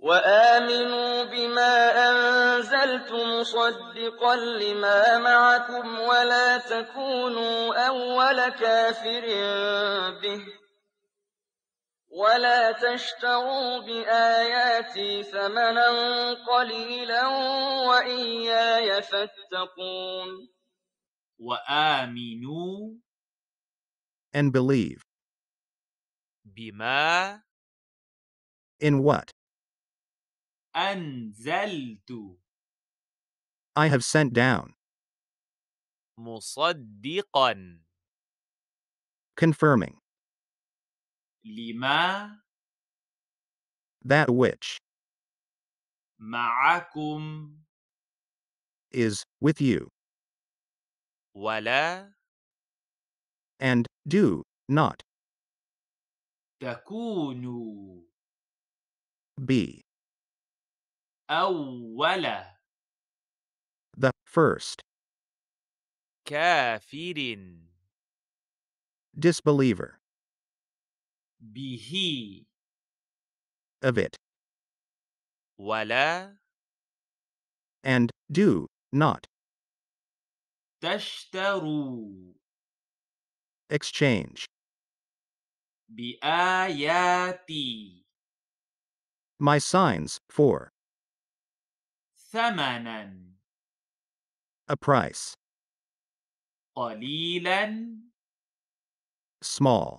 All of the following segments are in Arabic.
وآمنوا بما أنزلت مصدقا لما معكم ولا تكونوا أول كافر به ولا تشتروا بآياتي ثمنا قليلا وإياي فاتقون. وآمنوا and believe. بما In what? أنزلت I have sent down. مصدقا Confirming. لما That which معكم is with you. ولا And do not تكونوا be أول the first كافر disbeliever به of it. ولا And do not تشتروا exchange بآياتي my signs for ثمنا a price. قليلا Small.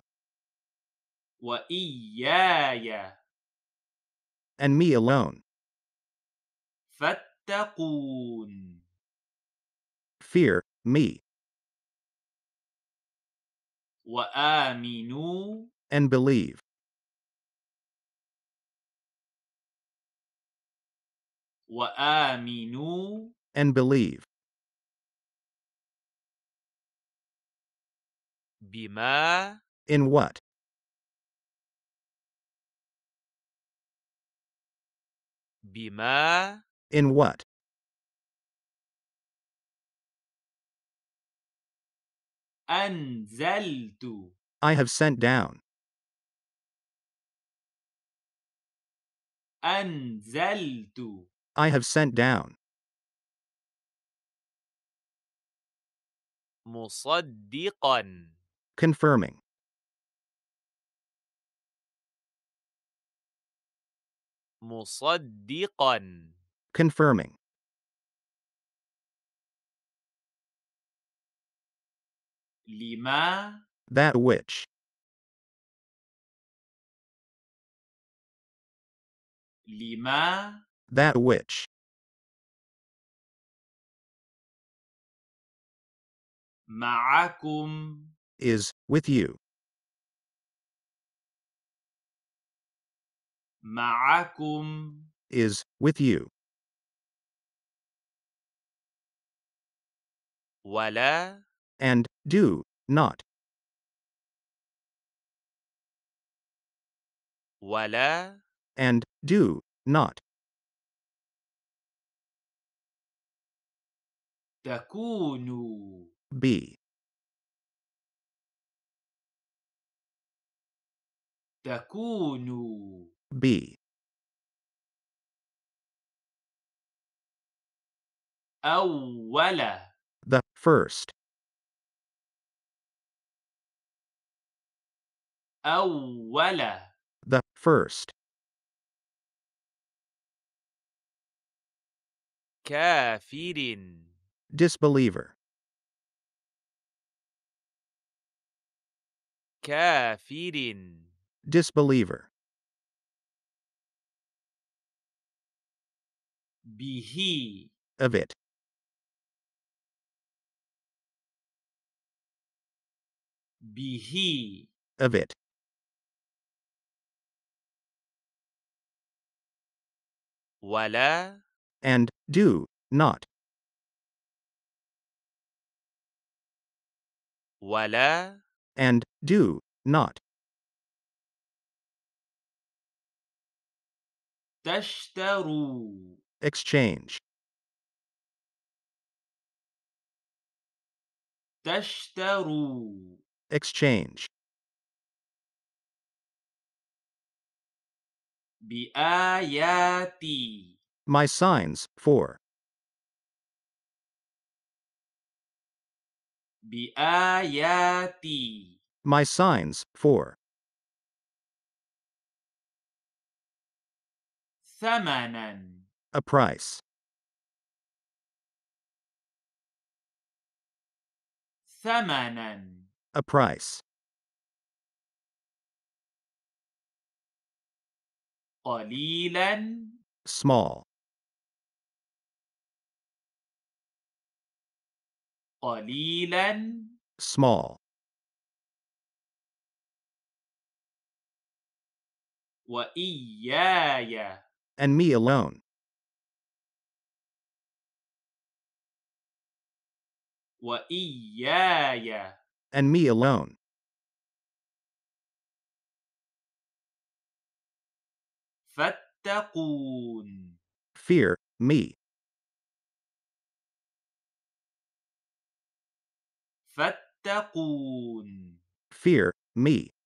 وإياي And me alone. فاتقون. Fear me. وآمنوا And believe. وآمنوا And believe. بما In what? بما In what? أنزلت I have sent down. أنزلت I have sent down. مصدقا Confirming. مصدقا Confirming. لما That which لما that which معكم is with you. معكم Is with you. ولا And do not ولا and do not تكونوا be تكونوا be أول the first أول the first كافر disbeliever كافر disbeliever به of it. به Of it. ولا And do not ولا and do not تشتروا exchange تشتروا exchange بآياتي My signs, for. بآياتي My signs, for. ثمنا A price. ثمنا A price. قليلا Small. قليلا Small. وإياي And me alone. وإياي And me alone. فاتقون Fear, me. فاتقون Fear, me.